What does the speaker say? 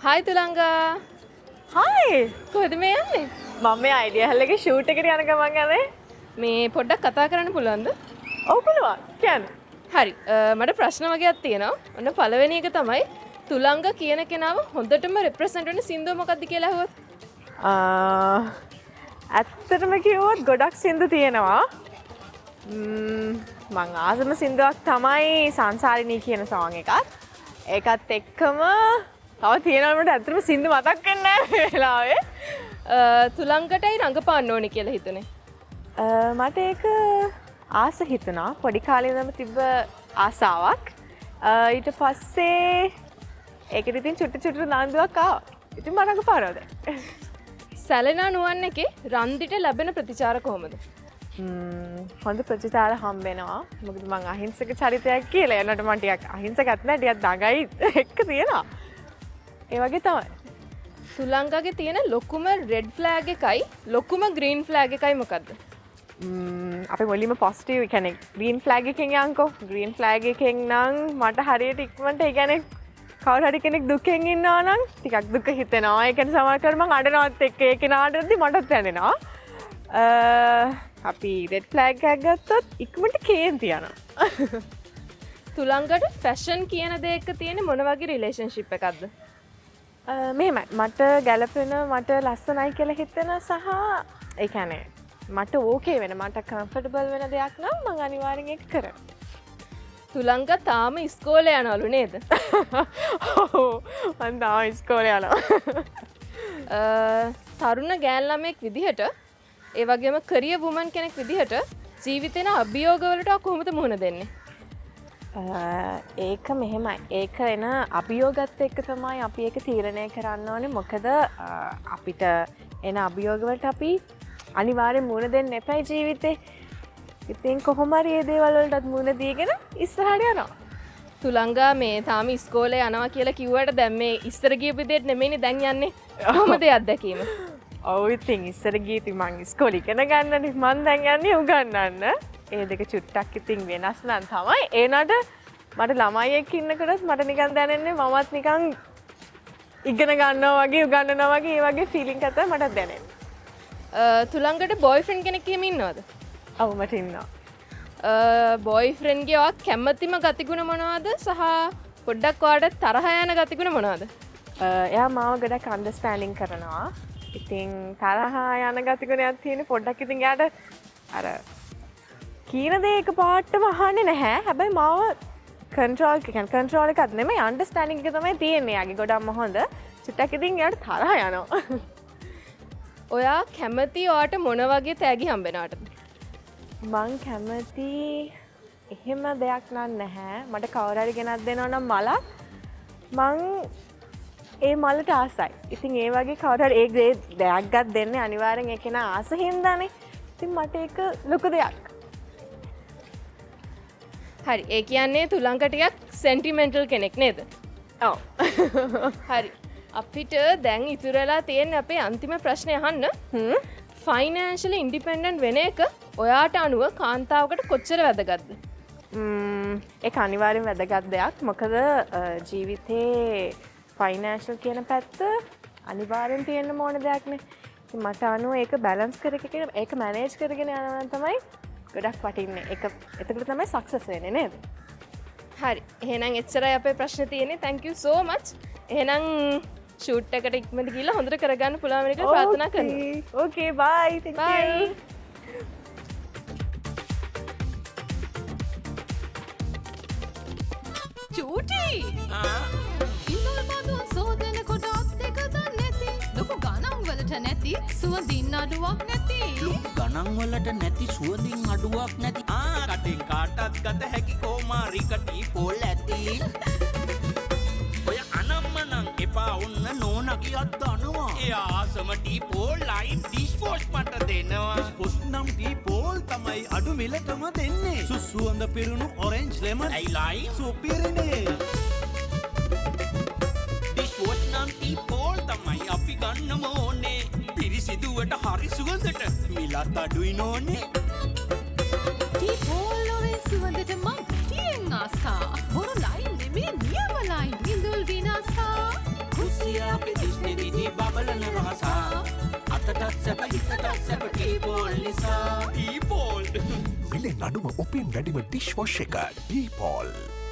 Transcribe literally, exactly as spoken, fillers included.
Hi Thulanga. Hi. කොහෙද මේ යන්නේ? මම මේ අයිඩියා එකේ ෂූට් එකට යන ගමන් යන්නේ. මේ පොඩ්ඩක් කතා කරන්න පුළුවන්ද? ඔව් පුළුවන්. කියන්න. හරි. මට ප්‍රශ්න වගේක් තියෙනවා. ඔන්න පළවෙනි එක තමයි තුලංග කියන කෙනාව හොඳටම රෙප්‍රසන්ට් වෙන සින්දුව මොකක්ද කියලා අහුවොත්? ආ ඇත්තටම කිව්වොත් ගොඩක් සින්දු තියෙනවා. ම්ම් මං ආසම සින්දුවක් තමයි සංසාරිනී කියන සෝන් එකත්. ඒකත් එක්කම තව තියෙනවා මට ඇත්තටම සින්දු මතක් වෙන්නේ නැහැ මේ වෙලාවේ. තුලංගටයි රඟපාන්න ඕනේ කියලා හිතුනේ. මට ඒක ආස හිතුණා. පොඩි කාලේ ඉඳන්ම තිබ්බ ආසාවක්. ඊට පස්සේ ඒකට ඉතින් චුට්ටු චුට්ටු නාන්දුවක් ආවා. ඉතින් මම රඟපානවා දැන්. සැලෙනා නුවන් එකේ රන්දිට ලැබෙන ප්‍රතිචාර කොහොමද? හොඳ ප්‍රතිචාර හම්බ වෙනවා. මොකද මං අහිංසක චරිතයක් කියලා. එන්නට මම ටිකක් අහිංසකත් නෑ ටිකක් දඟයි එක්ක තියෙනවා. ඒ වගේ තමයි. තුලංගගේ තියෙන ලොකුම රෙඩ් ෆ්ලෑග් එකයි ලොකුම ග්‍රීන් ෆ්ලෑග් එකයි මොකද්ද? ම්ම් අපි මුලින්ම පොසිටිව් කියන්නේ ග්‍රීන් ෆ්ලෑග් එකෙන් යන්කෝ. ග්‍රීන් ෆ්ලෑග් එකෙන් නම් මට හරියට ඉක්මනට ඒ කියන්නේ කවුරු හරි කෙනෙක් දුකෙන් ඉන්නවා නම් ටිකක් දුක හිතෙනවා. ඒ කියන්නේ සමහර කර මං අඬනවත් එක්ක ඒ කෙනාටදී මටත් දැනෙනවා. අපි රෙඩ් ෆ්ලෑග් එකක් ගත්තොත් ඉක්මනට කේන්ති යනවා. තුලංගට ෆැෂන් කියන දේ එක්ක තියෙන මොන වගේ රිලේෂන්ෂිප් එකක්ද? මෙහෙමයි මට ගැලපෙන මට ලස්සනයි කියලා හිතෙන සහ ඒ කියන්නේ මට ඕකේ වෙන මට කම්ෆර්ටබල් වෙන දෙයක් නම් මං අනිවාර්යෙන් ඒක කරනවා. තුලංග තාම ඉස්කෝලේ යනවලු නේද? ඔව් මං තාම ඉස්කෝලේ යනවා. තරුණ ගෑන් ළමෙක් විදිහට ඒ වගේම කරියර් වුමන් කෙනෙක් විදිහට ජීවිතේන අභියෝග වලට කොහොමද මුහුණ දෙන්නේ? ඒක මෙහෙමයි. ඒක එන අභියෝගත් එක්ක තමයි අපි ඒක තීරණය කරන්න ඕනේ. මොකද අපිට එන අභියෝග වලට අපි අනිවාර්යෙන් මුහුණ දෙන්න එපයි ජීවිතේ. ඉතින් කොහොම හරි මේ දේවල් වලටත් මුහුණ දීගෙන ඉස්සරහට යනවා. තුලංගා මේ තාම ඉස්කෝලේ යනවා කියලා කිව්වට දැන් මේ ඉස්සර ගියපු විදිහට නෙමෙයිනේ දැන් යන්නේ. කොහොමද ඒ අත්දැකීම? ඔව් ඉතින් ඉස්සර ගියේ ඉතින් මං ඉස්කෝලේ ඉගෙන ගන්නනේ. මං දැන් යන්නේ උගන්නන්න. ඒ දෙක චුට්ටක් ඉතින් වෙනස් නම් තමයි. ඒ නඩ මට ළමයි එක්ක ඉන්නකොටත් මට නිකන් දැනෙන්නේ මමත් නිකන් ඉගෙන ගන්නවා වගේ උගන්නනවා වගේ ඒ වගේ ෆීලිං එකක් තමයි මටත් දැනෙන්නේ. තුලංගට බොයිෆ්‍රෙන්ඩ් කෙනෙක් එහෙම ඉන්නවද? ඔව් මට ඉන්නවා. බොයිෆ්‍රෙන්ඩ්ගේ ඔයා කැමතිම ගතිගුණ මොනවද? සහ පොඩ්ඩක් ඔයාට තරහ යන ගතිගුණ මොනවද? එයා මාව ගොඩක් අන්ඩර්ස්ටෑන්ඩින් කරනවා. ඉතින් තරහ යන ගතිගුණයක් තියෙන පොඩ්ඩක් ඉතින් එයාට අර කීන දේ එක පාටම අහන්නේ නැහැ. හැබැයි මාව කන්ට්‍රෝල් කියන්නේ කන්ට්‍රෝල් එකක් නෙමෙයි අන්ඩර්ස්ටෑන්ඩින් එක තමයි තියෙන්නේ. යාගේ ගොඩක්ම හොඳ. චුට්ටක් ඉතින් එයාට තරහ යනවා. ඔයා කැමති ඔයාට මොන වගේ තෑගි හම්බෙනවටද? මං කැමති එහෙම දෙයක් නම් නැහැ. මට කවුරු හරි ගෙනත් දෙනවා නම් මලක් මං ඒ මලට ආසයි. ඉතින් ඒ වගේ කවුරු හරි ඒ දෙයක් ගත් දෙන්නේ අනිවාර්යෙන් ඒ කෙනා ආස හින්දානේ. ඉතින් මට ඒක ලොකු දෙයක්. හරි. ඒ කියන්නේ තුලංග ටිකක් සෙන්ටිමෙන්ටල් කෙනෙක් නේද? ඔව්. හරි. අපිට දැන් ඉතුරු වෙලා තියෙන අපේ අන්තිම ප්‍රශ්නේ අහන්න. හ්ම්. ෆයිනෑන්ෂියලි ඉන්ඩිපෙන්ඩන්ට් වෙන එක ඔයාට අනුව කාන්තාවකට කොච්චර වැදගත්ද? ම්ම් ඒක අනිවාර්යෙන් වැදගත් දෙයක්. මොකද ජීවිතේ ෆයිනෑන්ෂල් කියන පැත්ත අනිවාර්යෙන් තියෙන්න ඕන දෙයක්නේ. ඉතින් මට අනුව ඒක බැලන්ස් කරගෙන ඒක මැනේජ් කරගෙන යනවා නම් තමයි ගොඩක් වටින්නේ. ඒක එතකොට තමයි සක්සස් වෙන්නේ නේද? හරි. එහෙනම් එච්චරයි අපේ ප්‍රශ්න තියෙන්නේ. thank you so much. එහෙනම් ෂූට් එකට ඉක්මනට ගිහලා හොඳට කරගන්න පුළුවන් වෙන එක ප්‍රාර්ථනා කරනවා. Okay bye. Thank bye. you. චූටි! ආ ඉන්නල් බඳුන් සෝදන කොටක් දෙක නැති ලොකු ගණන් වලට නැති සුවඳින් අඩුවක් නැති ලොකු ගණන් වලට නැති සුවඳින් අඩුවක් නැති ආ කටින් කාටත් ගත හැකි කොමාරි කටි පොල් ඇති ඔය අනම්මනම් එපා ඔන්න නෝනා කියත් දනවා එයා ආසම Teepol line dish wash මට දෙනවා ඩිෂ් වොෂ් නම් ටී පොල් තමයි අඩු මිලටම දෙන්නේ සුසුවඳ පිරුණු ඔරෙන්ජ් ලෙමන් ඇයි ලයින් සුපිරිනේ ඩිෂ් වොෂ් නම් ටී පොල් තමයි අපි ගන්නම ඕනේ පිරිසිදුවට හරි සුවඳට මිලත් අඩුයි නෝනේ ටී පොල් ඔරෙන්ජ් සුවඳට මං තියෙන් ආසා හොරු ලයින් නෙමේ නියම ලයින් ඉඳුල් විනාසා කුස රසියාපේ දිස්නේ දිදී බබලන රහසා අතටත් සැප හිතටත් සැප ටීපෝල් නිසා ටීපෝල් මිලෙන් අඩුම උපින් වැඩිම ඩිෂ් වොෂ් එක ටීපෝල්